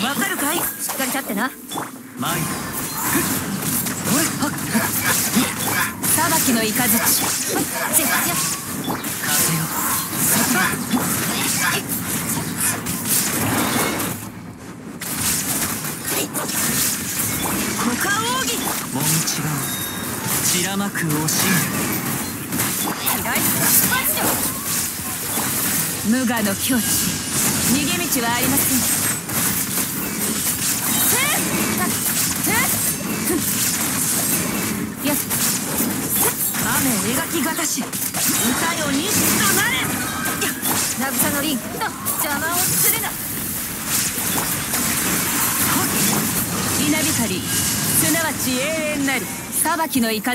わかるかい。しっかり立ってな。前さばきのイカズチ。風よ股間奥義。もみちが散らまく惜しみ。平井無我の境地。逃げ道はありません。雨描きがたし歌よ錦となれ。渚の凛と邪魔をするな。稲光すなわち永遠なる裁きの雷。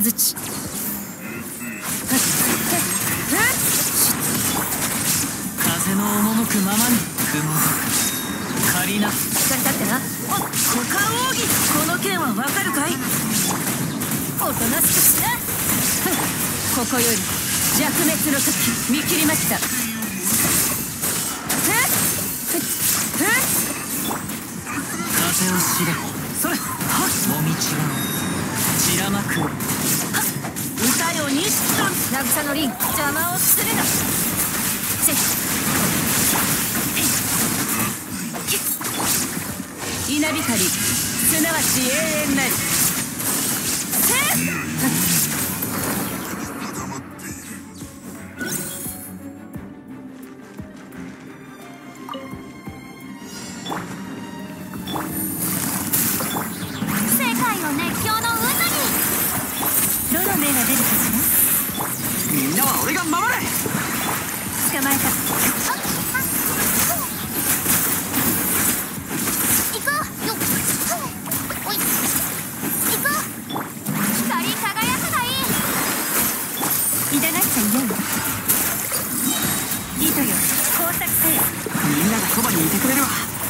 風の赴くままに雲が借りな。しっかり立ってな。股間奥義。この剣はわかるかい。おとなしくしな。ここより弱滅の時見切りました。風を知れ。それもみちが散らまく歌よ錦と。渚の凛邪魔をするな。稲光すなわち永遠なる。世界を熱狂の渦に。どの目が出るかしら。みんなは俺が守れ。捕まえた。みんながそばにいてくれるわ。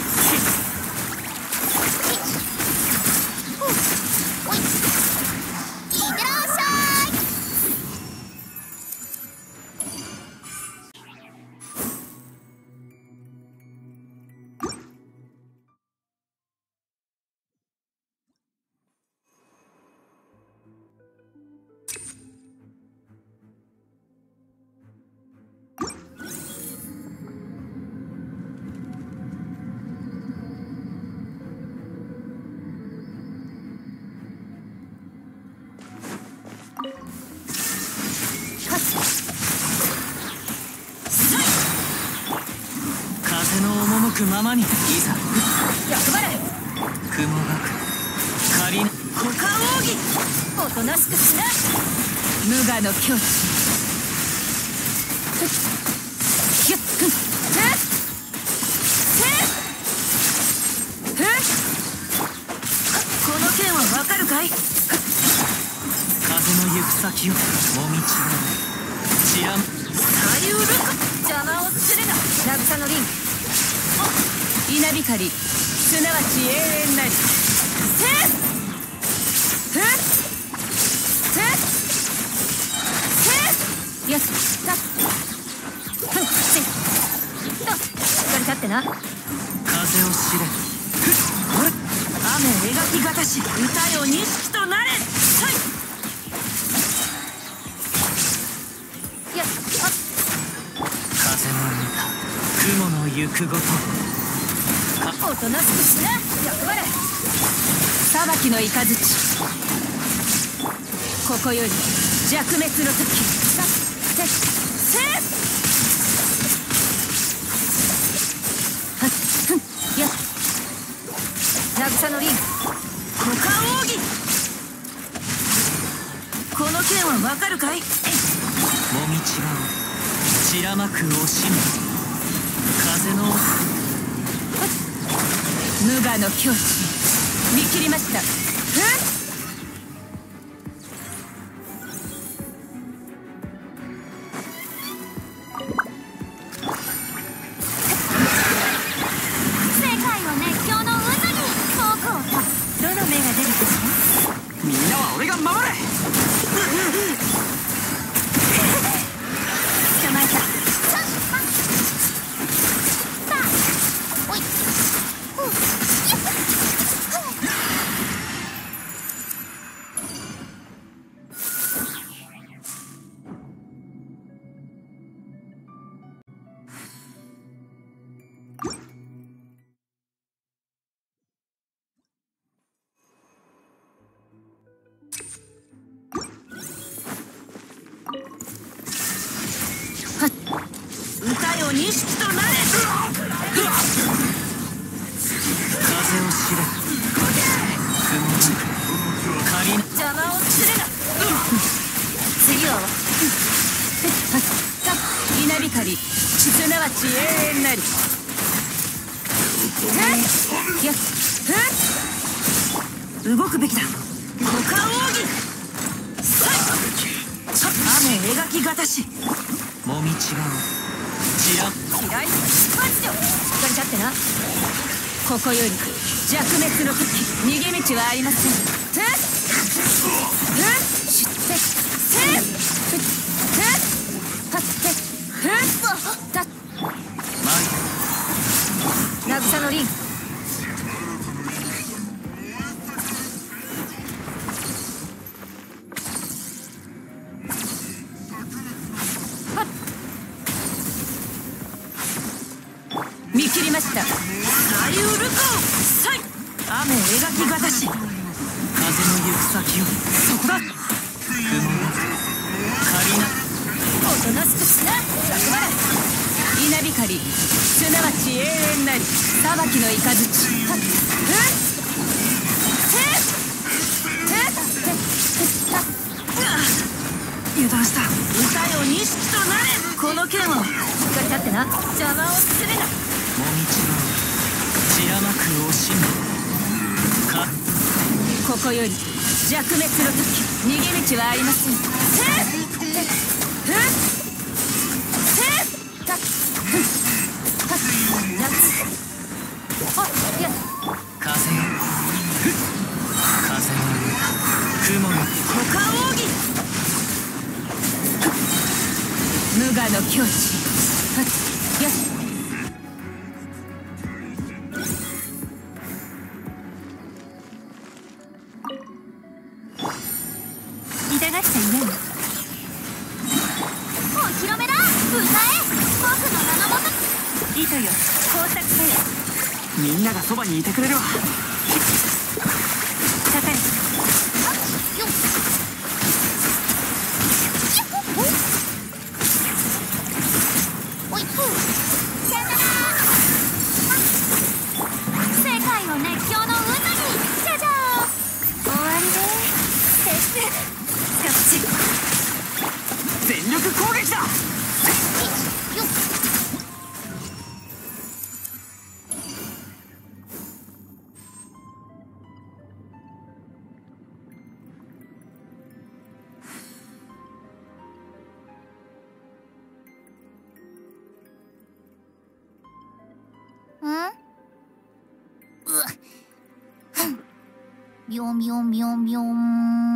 風の赴くままにいざ役払い。雲がく仮に股間奥義。おとなしくしな。無我の境地。この剣はわかるかい。風の行く先をもみちが散らん。左右ルカ邪魔をするな。渚の凛稲光すなわち永遠なり。よしさっしっかり立ってな。風を知れ。雨描きがたし歌よ錦となれ。風の歌雲の行くごと。おとなしくしな。役払い。裁きの雷。ここより弱滅の時。渚の凛股間奥義。この剣はわかるかい。もみちが散らまく惜しみ。風の無我の境地見切りました。みんなは俺が守れ。捕まえた。おい。 を錦となれ。風を知れ。雲なく仮の邪魔をするな。次は稲光すなわち永遠なり。動くべきだ。五感奥義。雨描きがたし。もみ違う。嫌いスパッチョ。しっかり立ってな。ここより弱滅の時、逃げ道はありません。渚のリン。見切りました。左右ルコサイ。雨描きがたし。風の行く先を。そこだ。雲が仮な。おとなしくしな。100万。稲光すなわち永遠なり。裁きの雷。油断した。歌よ錦となれ。この剣をしっかり立ってな。邪魔をするな。もみちが散らまく惜しみか。ここより弱滅の時、逃げ道はありません。風よ風よ雲よ股間奥義。無我の境地。よし。痛がっちゃいないの。お披露目だ。歌え。僕の名のもと。糸よ工作せよ。みんながそばにいてくれるわ。かかれ。おいっさよなら。世界の熱狂の渦にじゃじゃー。終わりで全力攻撃だ。ビョンビョンビョンビョン。